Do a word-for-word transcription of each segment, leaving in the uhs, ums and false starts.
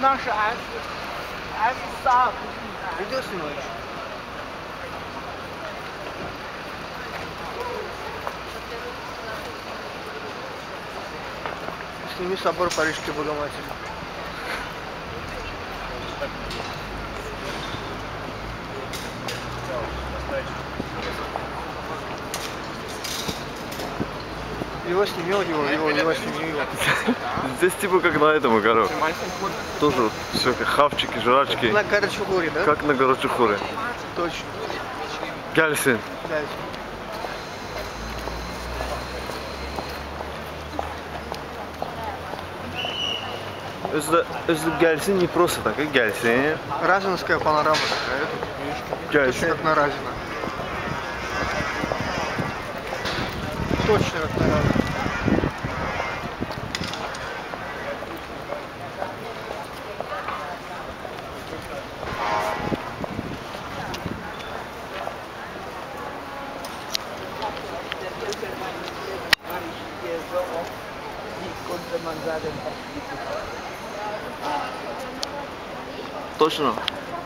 档是 S S 三，видео снимаешь? Сними собор Парижской Богоматери. Его сними, его, его, его сними. Здесь типа как на этом, короче. Тоже все как хавчики, жрачки. На Карачухуре, да? Как на Карачухуре. Точно. Гельсин. Гельсин. Özde, özde Gelsin не просто так, и Gelsin. Разинская панорама такая, точно как на Разино. Точно как на Разино. Точно.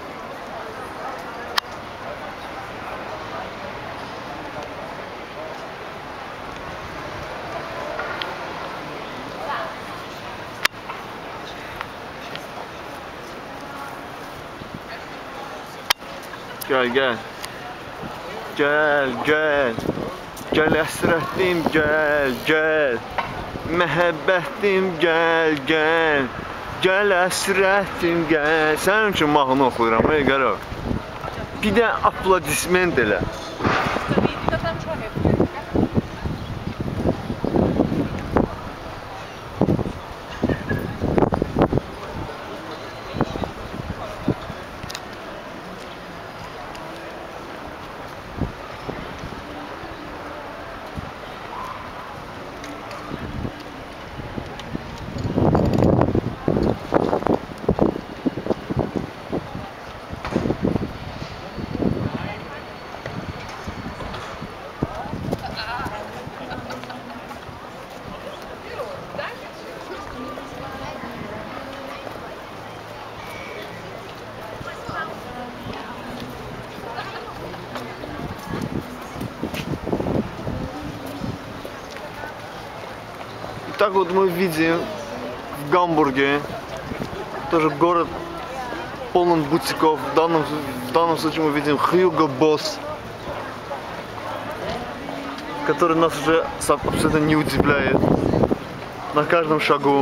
Gel gel. Gel gel. Gel əsrətim gel gel. Məhəbbətim gel gel. Gel əsrətim gel. Sənin üçün mahnı oxuyuram, ey qara. Bir də aplodisment elə. Так вот мы видим в Гамбурге, тоже город полон бутиков. В данном, в данном случае мы видим Hugo Boss, который нас уже абсолютно не удивляет на каждом шагу.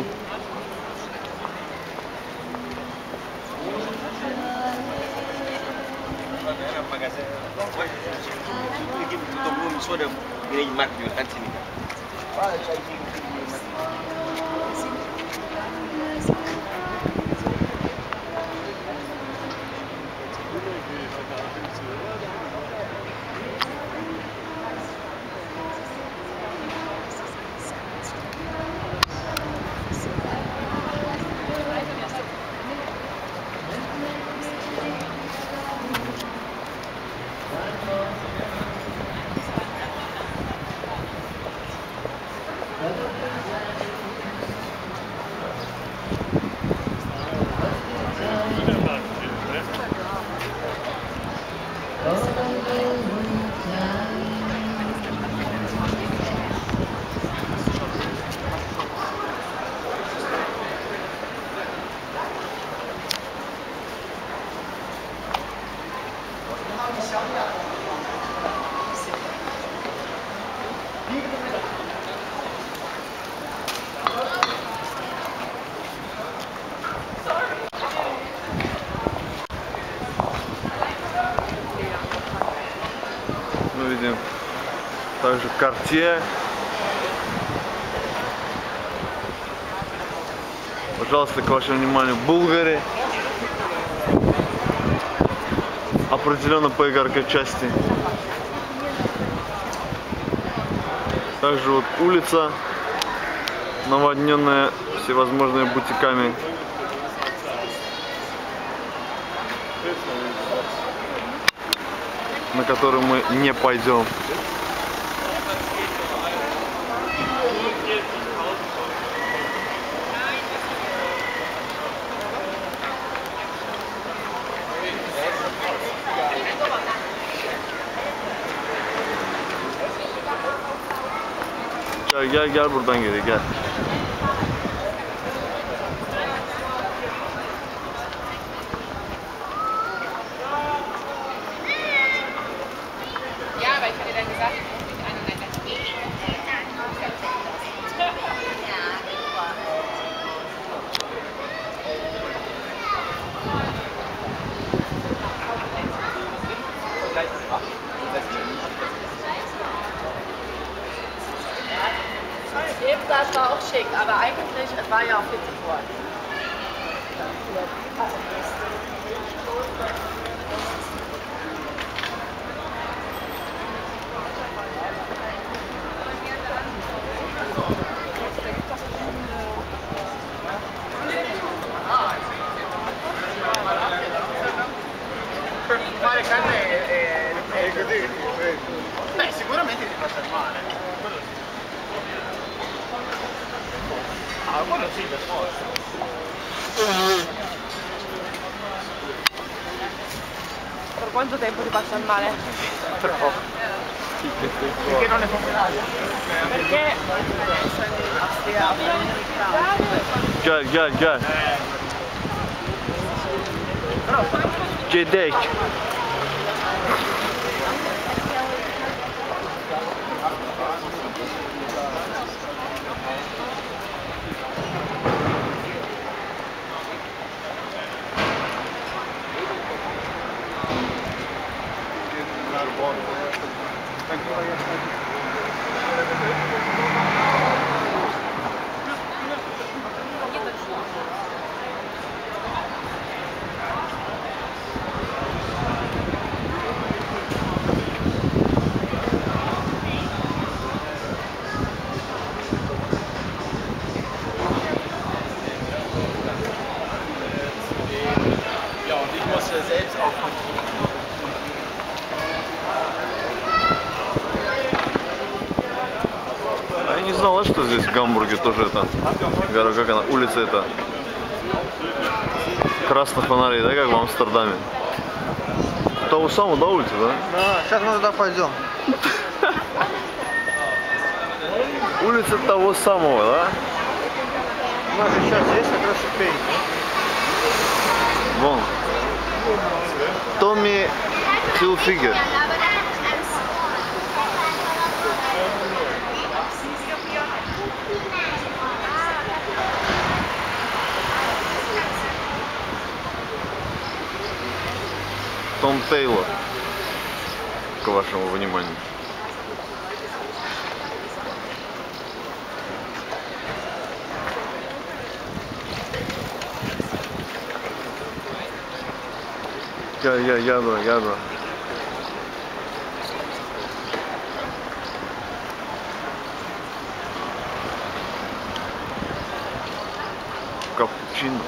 Мы видим также Cartier. Пожалуйста, к вашему вниманию, Bulgari. Определенно по игаркой части. Также вот улица, наводненная всевозможными бутиками. На которую мы не пойдем. Gel gel gel buradan geri gel. Ja, aber ich hatte dann gesagt, ich rufe mich an und dann dachte ich, Eben das war auch schick, aber eigentlich es war ja auch viel zu voll. Fare carne è, è così. Beh, sicuramente ti fa star male. Quello sì. Ah, quello sì, per forza. per quanto tempo ti passa il male? Per poco. Perché non è popolare? Perché Gel gel gel. Gedek. Ja, und ich muss ja selbst auch. А я не знала, что здесь в Гамбурге тоже это, гора, как она, улица это, красных фонарей, да, как в Амстердаме. Того самого, да, улица, да? Да, сейчас мы туда пойдем. Улица того самого, да? У нас же сейчас есть как раз шипей. Вон. Томми Хилфигер. Том Тейлор, к вашему вниманию. Я, я, ядра, ядра. Капучино.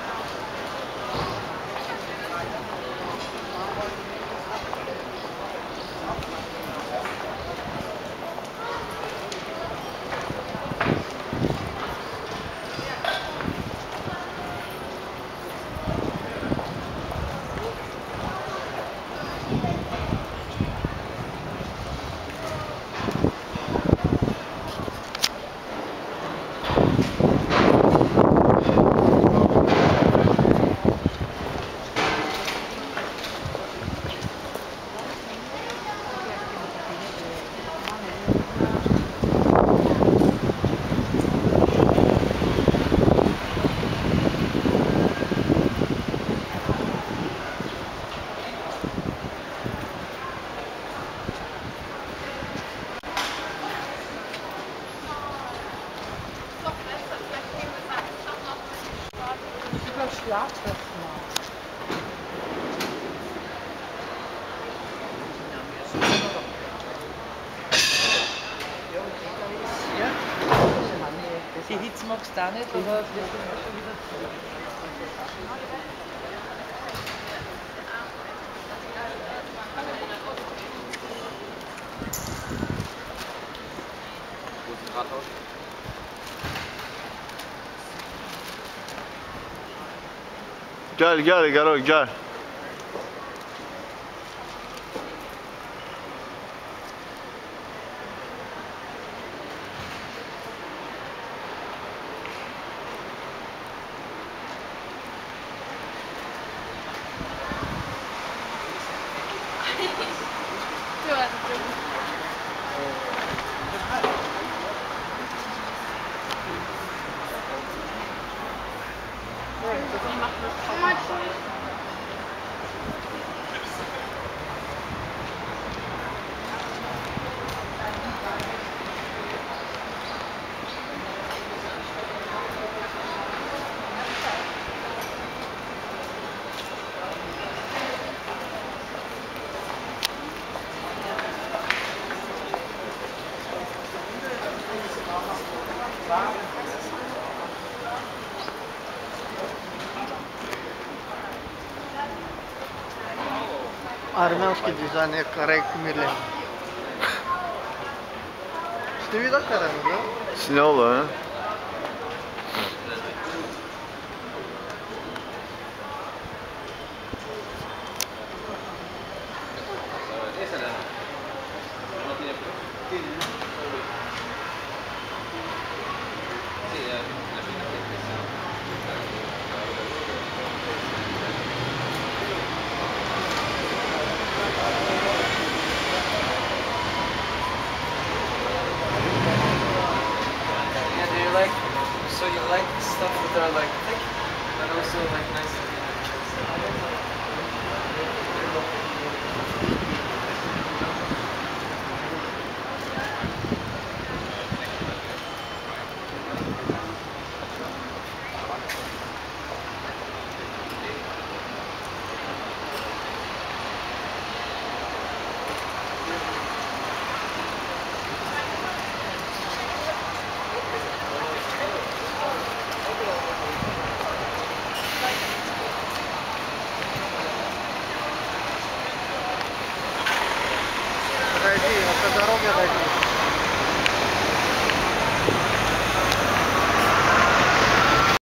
Die Hitze magst du auch nicht, aber Gel gel Garo gel. Армянский дизайн, я коррект милен. Ты видел Карен, да? Снял, да? Yeah, do you like, so you like stuff that are like thick, but also like nice. Подойди, по дороге дойди.